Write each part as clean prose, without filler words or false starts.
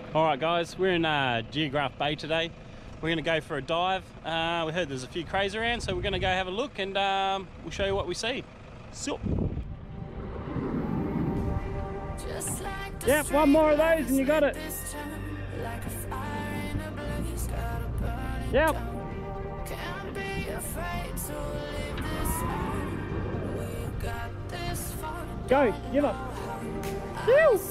Alright guys, we're in Geograph Bay today. We're going to go for a dive. We heard there's a few crays around, so we're going to go have a look and we'll show you what we see. So. Yep, one more of those and you got it. Yep. Go, give up. Whew.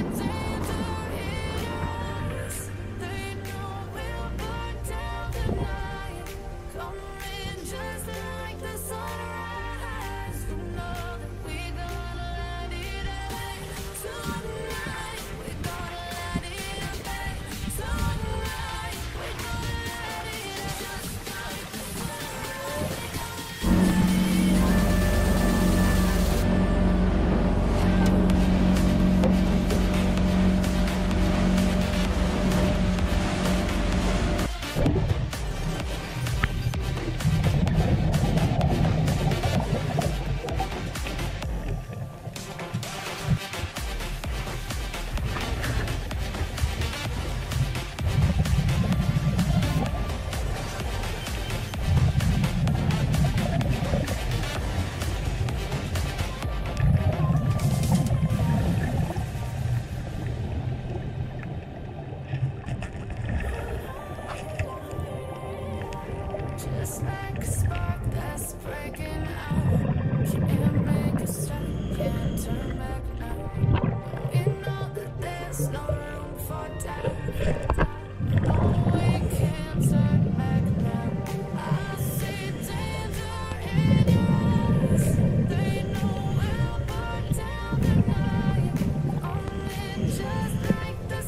Just like a spark that's breaking out, can't make a stop, can't turn back now. We know that there's no room for doubt. No, we can't turn back now. I see danger in your eyes. They know we'll burn down the night. Only just like the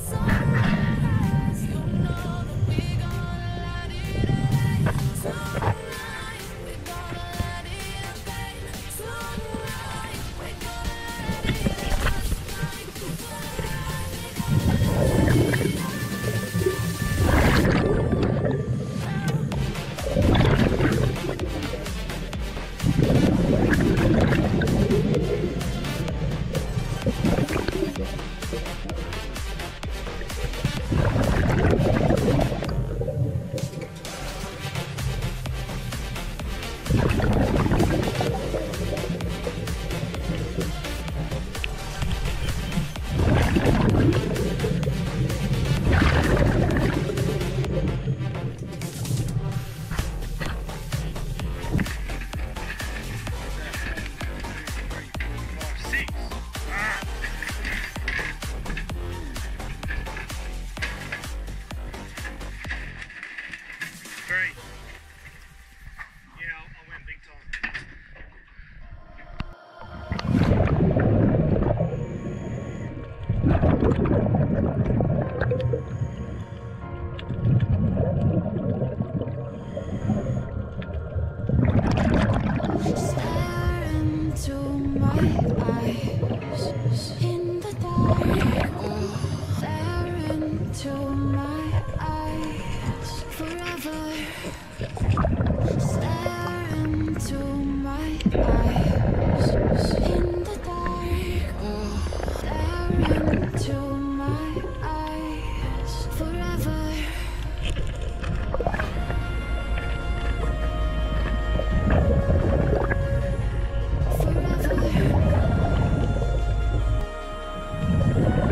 sunrise. You know that we gonna light it up. Tonight, we're gonna let it fade. Tonight, we're gonna let it just like the Forever.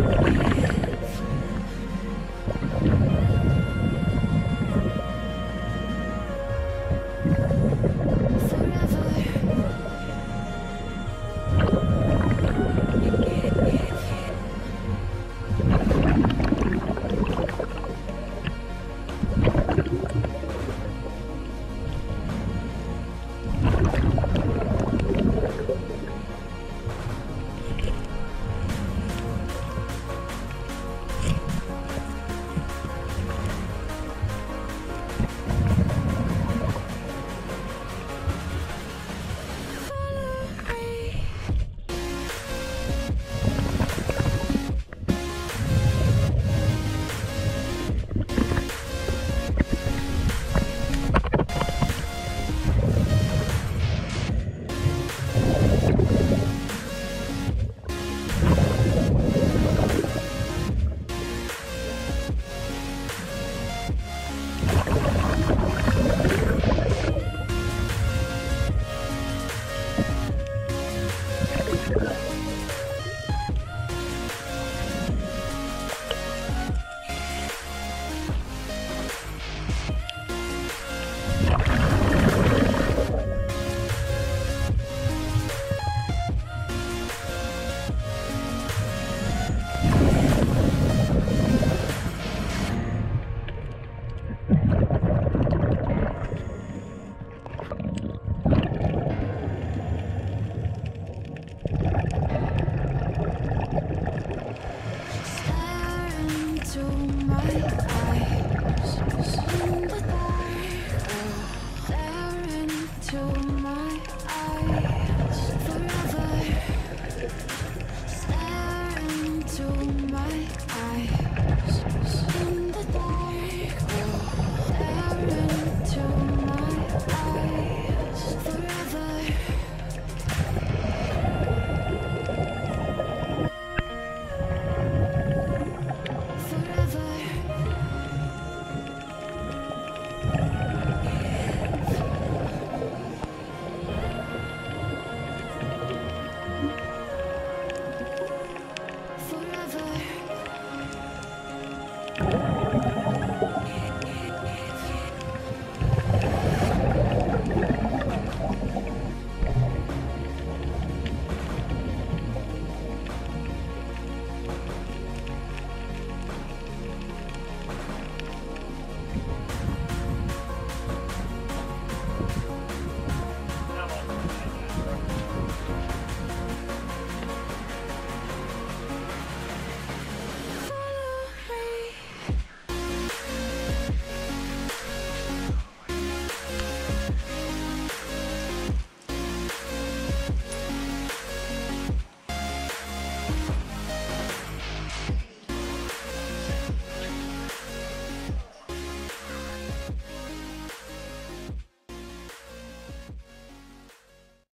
mind.